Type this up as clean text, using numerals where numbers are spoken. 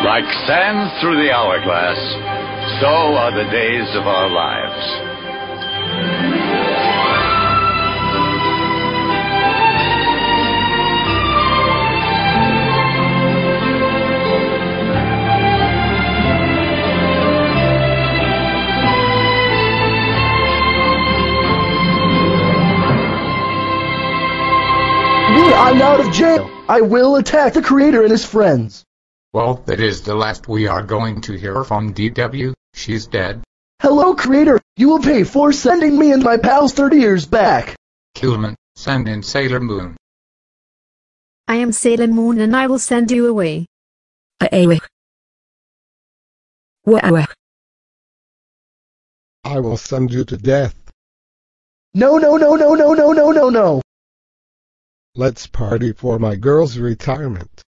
Like sand through the hourglass, so are the days of our lives. I'm out of jail. I will attack the creator and his friends. Well, that is the last we are going to hear from DW. She's dead. Hello, creator. You will pay for sending me and my pals 30 years back. Coolman, send in Sailor Moon. I am Sailor Moon and I will send you away. I will send you to death. No, no, no, no, no, no, no, no, no. Let's party for my girl's retirement.